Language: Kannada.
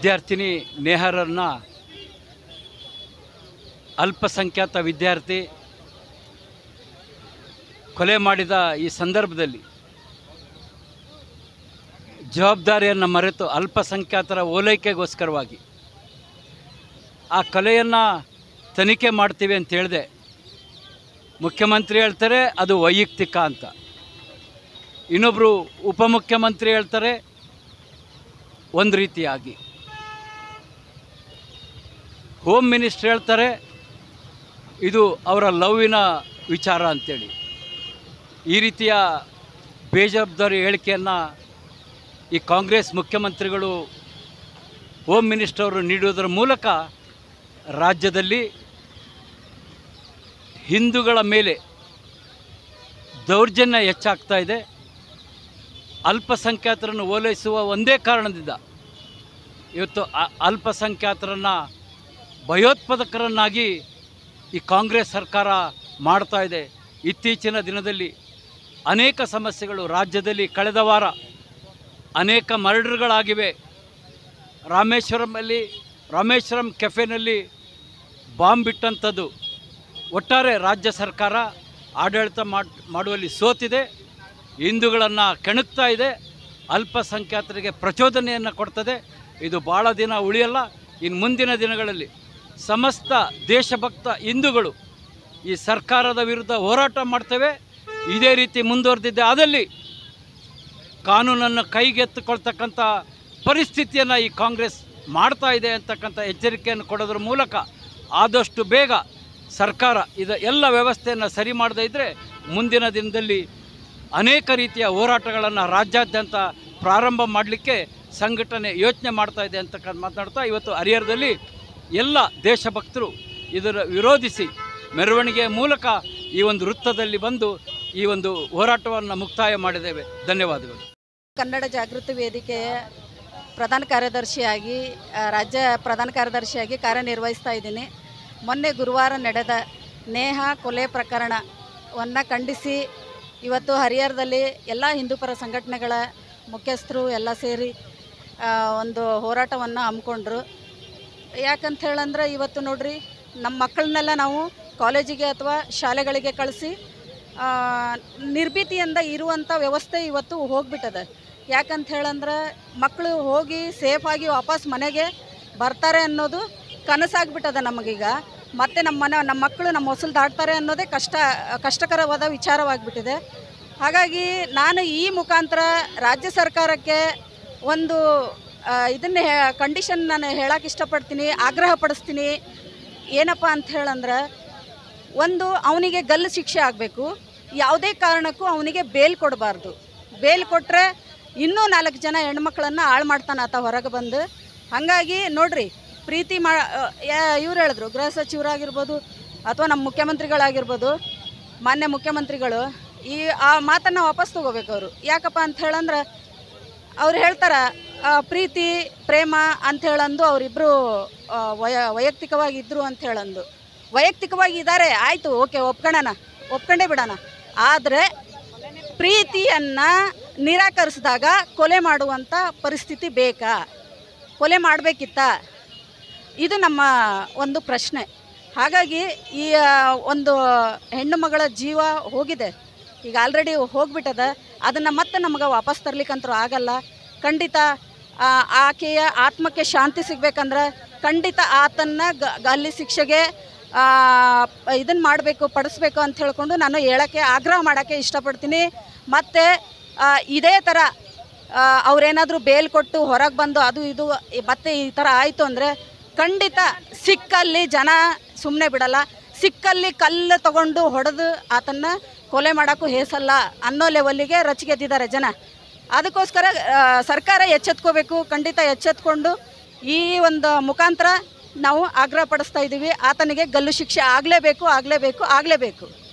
ವಿದ್ಯಾರ್ಥಿನಿ ನೇಹಾರನ್ನು ಅಲ್ಪಸಂಖ್ಯಾತ ವಿದ್ಯಾರ್ಥಿ ಕೊಲೆ ಮಾಡಿದ ಈ ಸಂದರ್ಭದಲ್ಲಿ ಜವಾಬ್ದಾರಿಯನ್ನು ಮರೆತು ಅಲ್ಪಸಂಖ್ಯಾತರ ಓಲೈಕೆಗೋಸ್ಕರವಾಗಿ ಆ ಕೊಲೆಯನ್ನು ತನಿಖೆ ಮಾಡ್ತೀವಿ ಅಂತ ಹೇಳಿದೆ. ಮುಖ್ಯಮಂತ್ರಿ ಹೇಳ್ತಾರೆ ಅದು ವೈಯಕ್ತಿಕ ಅಂತ, ಇನ್ನೊಬ್ಬರು ಉಪಮುಖ್ಯಮಂತ್ರಿ ಹೇಳ್ತಾರೆ ಒಂದು ರೀತಿಯಾಗಿ, ಹೋಮ್ ಮಿನಿಸ್ಟ್ರ್ ಹೇಳ್ತಾರೆ ಇದು ಅವರ ಲವ್ವಿನ ವಿಚಾರ ಅಂಥೇಳಿ. ಈ ರೀತಿಯ ಬೇಜವಾಬ್ದಾರಿ ಹೇಳಿಕೆಯನ್ನು ಈ ಕಾಂಗ್ರೆಸ್ ಮುಖ್ಯಮಂತ್ರಿಗಳು ಹೋಮ್ ಮಿನಿಸ್ಟರ್ ಅವರು ನೀಡುವುದರ ಮೂಲಕ ರಾಜ್ಯದಲ್ಲಿ ಹಿಂದೂಗಳ ಮೇಲೆ ದೌರ್ಜನ್ಯ ಹೆಚ್ಚಾಗ್ತಾ ಇದೆ. ಅಲ್ಪಸಂಖ್ಯಾತರನ್ನು ಓಲೈಸುವ ಒಂದೇ ಕಾರಣದಿಂದ ಇವತ್ತು ಅಲ್ಪಸಂಖ್ಯಾತರನ್ನು ಭಯೋತ್ಪಾದಕರನ್ನಾಗಿ ಈ ಕಾಂಗ್ರೆಸ್ ಸರ್ಕಾರ ಮಾಡ್ತಾ ಇದೆ. ಇತ್ತೀಚಿನ ದಿನದಲ್ಲಿ ಅನೇಕ ಸಮಸ್ಯೆಗಳು ರಾಜ್ಯದಲ್ಲಿ, ಕಳೆದ ವಾರ ಅನೇಕ ಮರ್ಡರ್ಗಳಾಗಿವೆ. ರಾಮೇಶ್ವರಂ ಕೆಫೆನಲ್ಲಿ ಬಾಂಬ್ ಬಿಟ್ಟಂಥದ್ದು. ಒಟ್ಟಾರೆ ರಾಜ್ಯ ಸರ್ಕಾರ ಆಡಳಿತ ಮಾಡುವಲ್ಲಿ ಸೋತಿದೆ, ಹಿಂದೂಗಳನ್ನು ಕೆಣಕ್ತಾ ಇದೆ, ಅಲ್ಪಸಂಖ್ಯಾತರಿಗೆ ಪ್ರಚೋದನೆಯನ್ನು ಕೊಡ್ತದೆ. ಇದು ಭಾಳ ದಿನ ಉಳಿಯಲ್ಲ. ಇನ್ನು ಮುಂದಿನ ದಿನಗಳಲ್ಲಿ ಸಮಸ್ತ ದೇಶಭಕ್ತ ಹಿಂದೂಗಳು ಈ ಸರ್ಕಾರದ ವಿರುದ್ಧ ಹೋರಾಟ ಮಾಡ್ತೇವೆ. ಇದೇ ರೀತಿ ಮುಂದುವರೆದಿದ್ದೆ ಆದಲ್ಲಿ ಕಾನೂನನ್ನು ಕೈಗೆತ್ತಿಕೊಳ್ತಕ್ಕಂಥ ಪರಿಸ್ಥಿತಿಯನ್ನು ಈ ಕಾಂಗ್ರೆಸ್ ಮಾಡ್ತಾ ಇದೆ ಅಂತಕ್ಕಂಥ ಎಚ್ಚರಿಕೆಯನ್ನು ಕೊಡೋದ್ರ ಮೂಲಕ ಆದಷ್ಟು ಬೇಗ ಸರ್ಕಾರ ಎಲ್ಲ ವ್ಯವಸ್ಥೆಯನ್ನು ಸರಿ ಮಾಡದೇ ಇದ್ದರೆ ಮುಂದಿನ ದಿನದಲ್ಲಿ ಅನೇಕ ರೀತಿಯ ಹೋರಾಟಗಳನ್ನು ರಾಜ್ಯಾದ್ಯಂತ ಪ್ರಾರಂಭ ಮಾಡಲಿಕ್ಕೆ ಸಂಘಟನೆ ಯೋಚನೆ ಮಾಡ್ತಾ ಇದೆ ಅಂತಕ್ಕಂಥ ಮಾತನಾಡ್ತಾ, ಇವತ್ತು ಹರಿಹರದಲ್ಲಿ ಎಲ್ಲ ದೇಶಭಕ್ತರು ಇದರ ವಿರೋಧಿಸಿ ಮೆರವಣಿಗೆಯ ಮೂಲಕ ಈ ಒಂದು ವೃತ್ತದಲ್ಲಿ ಬಂದು ಈ ಒಂದು ಹೋರಾಟವನ್ನು ಮುಕ್ತಾಯ ಮಾಡಿದ್ದೇವೆ. ಧನ್ಯವಾದಗಳು. ಕನ್ನಡ ಜಾಗೃತಿ ವೇದಿಕೆಯ ಪ್ರಧಾನ ಕಾರ್ಯದರ್ಶಿಯಾಗಿ, ರಾಜ್ಯ ಪ್ರಧಾನ ಕಾರ್ಯದರ್ಶಿಯಾಗಿ ಕಾರ್ಯನಿರ್ವಹಿಸ್ತಾ ಇದ್ದೀನಿ. ಮೊನ್ನೆ ಗುರುವಾರ ನಡೆದ ನೇಹಾ ಕೊಲೆ ಪ್ರಕರಣವನ್ನು ಖಂಡಿಸಿ ಇವತ್ತು ಹರಿಹರದಲ್ಲಿ ಎಲ್ಲ ಹಿಂದೂಪರ ಸಂಘಟನೆಗಳ ಮುಖ್ಯಸ್ಥರು ಎಲ್ಲ ಸೇರಿ ಒಂದು ಹೋರಾಟವನ್ನು ಹಮ್ಮಿಕೊಂಡ್ರು. ಯಾಕಂತ ಹೇಳಂದ್ರೆ ಇವತ್ತು ನೋಡ್ರಿ, ನಮ್ಮ ಮಕ್ಕಳನ್ನೆಲ್ಲ ನಾವು ಕಾಲೇಜಿಗೆ ಅಥವಾ ಶಾಲೆಗಳಿಗೆ ಕಳಿಸಿ ನಿರ್ಭೀತಿಯಿಂದ ಇರುವಂಥ ವ್ಯವಸ್ಥೆ ಇವತ್ತು ಹೋಗ್ಬಿಟ್ಟದೆ. ಯಾಕಂತ ಹೇಳಂದ್ರೆ ಮಕ್ಕಳು ಹೋಗಿ ಸೇಫಾಗಿ ವಾಪಸ್ ಮನೆಗೆ ಬರ್ತಾರೆ ಅನ್ನೋದು ಕನಸಾಗ್ಬಿಟ್ಟದೆ ನಮಗೀಗ. ಮತ್ತು ನಮ್ಮ ಮಕ್ಕಳು ನಮ್ಮ ಹೊಸಲು ದಾಟ್ತಾರೆ ಅನ್ನೋದೇ ಕಷ್ಟಕರವಾದ ವಿಚಾರವಾಗಿಬಿಟ್ಟಿದೆ. ಹಾಗಾಗಿ ನಾನು ಈ ಮುಖಾಂತರ ರಾಜ್ಯ ಸರ್ಕಾರಕ್ಕೆ ಒಂದು ಇದನ್ನು ಕಂಡೀಷನ್ ನಾನು ಹೇಳಕ್ಕೆ ಇಷ್ಟಪಡ್ತೀನಿ, ಆಗ್ರಹ ಪಡಿಸ್ತೀನಿ. ಏನಪ್ಪ ಅಂತ ಹೇಳಂದ್ರೆ, ಒಂದು ಅವನಿಗೆ ಗಲ್ಲು ಶಿಕ್ಷೆ ಆಗಬೇಕು, ಯಾವುದೇ ಕಾರಣಕ್ಕೂ ಅವನಿಗೆ ಬೇಲ್ ಕೊಡಬಾರ್ದು. ಬೇಲ್ ಕೊಟ್ಟರೆ ಇನ್ನೂ 4 ಜನ ಹೆಣ್ಮಕ್ಳನ್ನು ಹಾಳು ಮಾಡ್ತಾನೆ ಆತ ಹೊರಗೆ ಬಂದು. ಹಾಗಾಗಿ ನೋಡ್ರಿ, ಪ್ರೀತಿ ಇವ್ರು ಹೇಳಿದ್ರು, ಗೃಹ ಸಚಿವರಾಗಿರ್ಬೋದು ಅಥವಾ ನಮ್ಮ ಮುಖ್ಯಮಂತ್ರಿಗಳಾಗಿರ್ಬೋದು, ಮಾನ್ಯ ಮುಖ್ಯಮಂತ್ರಿಗಳು ಆ ಮಾತನ್ನು ವಾಪಸ್ ತೊಗೋಬೇಕು ಅವರು. ಯಾಕಪ್ಪ ಅಂತ ಹೇಳಂದ್ರೆ, ಅವ್ರು ಹೇಳ್ತಾರೆ ಪ್ರೀತಿ ಪ್ರೇಮ ಅಂತ ಹೇಳಂದು ಅವರಿಬ್ಬರು ವೈಯಕ್ತಿಕವಾಗಿದ್ದರು ಅಂತ ಹೇಳಂದು. ವೈಯಕ್ತಿಕವಾಗಿ ಇದ್ದಾರೆ, ಆಯಿತು, ಓಕೆ, ಒಪ್ಕೊಂಡೇ ಬಿಡೋಣ. ಆದರೆ ಪ್ರೀತಿಯನ್ನು ನಿರಾಕರಿಸಿದಾಗ ಕೊಲೆ ಮಾಡುವಂಥ ಪರಿಸ್ಥಿತಿ ಬೇಕಾ? ಕೊಲೆ ಮಾಡಬೇಕಿತ್ತ? ಇದು ನಮ್ಮ ಒಂದು ಪ್ರಶ್ನೆ. ಹಾಗಾಗಿ ಈ ಒಂದು ಹೆಣ್ಣು ಮಗಳ ಜೀವ ಹೋಗಿದೆ, ಈಗ ಆಲ್ರೆಡಿ ಹೋಗ್ಬಿಟ್ಟದ. ಅದನ್ನು ಮತ್ತೆ ನಮಗೆ ವಾಪಸ್ ತರ್ಲಿಕ್ಕಂತೂ ಆಗಲ್ಲ. ಖಂಡಿತ ಆಕೆಯ ಆತ್ಮಕ್ಕೆ ಶಾಂತಿ ಸಿಗಬೇಕಂದ್ರೆ ಖಂಡಿತ ಆತನ್ನು ಗಲ್ಲಿ ಶಿಕ್ಷೆಗೆ ಇದನ್ನು ಮಾಡಬೇಕು, ಪಡಿಸ್ಬೇಕು ಅಂತ ಹೇಳ್ಕೊಂಡು ನಾನು ಹೇಳೋಕ್ಕೆ ಆಗ್ರಹ ಮಾಡೋಕ್ಕೆ ಇಷ್ಟಪಡ್ತೀನಿ. ಮತ್ತು ಇದೇ ಥರ ಅವರೇನಾದರೂ ಬೇಲ್ ಕೊಟ್ಟು ಹೊರಗೆ ಬಂದು ಅದು ಇದು ಮತ್ತೆ ಈ ಥರ ಆಯಿತು ಅಂದರೆ ಖಂಡಿತ ಸಿಕ್ಕಲ್ಲಿ ಜನ ಸುಮ್ಮನೆ ಬಿಡಲ್ಲ. ಸಿಕ್ಕಲ್ಲಿ ಕಲ್ಲು ತಗೊಂಡು ಹೊಡೆದು ಆತನ್ನು ಕೊಲೆ ಮಾಡೋಕ್ಕೂ ಹೇಸಲ್ಲ ಅನ್ನೋ ಲೆವೆಲ್ಲಿಗೆ ರಚಿಗೆದ್ದಿದ್ದಾರೆ ಜನ. ಅದಕ್ಕೋಸ್ಕರ ಸರ್ಕಾರ ಎಚ್ಚೆತ್ಕೋಬೇಕು. ಖಂಡಿತ ಎಚ್ಚೆತ್ಕೊಂಡು ಈ ಒಂದು ಮುಖಾಂತರ ನಾವು ಆಗ್ರಹ ಪಡಿಸ್ತಾ ಇದ್ದೀವಿ. ಆತನಿಗೆ ಗಲ್ಲು ಶಿಕ್ಷೆ ಆಗಲೇಬೇಕು.